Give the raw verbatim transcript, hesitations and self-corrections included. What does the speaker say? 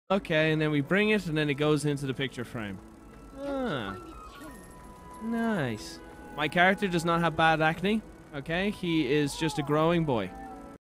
Okay, and then we bring it, and then it goes into the picture frame. Ah, nice. My character does not have bad acne. Okay, he is just a growing boy.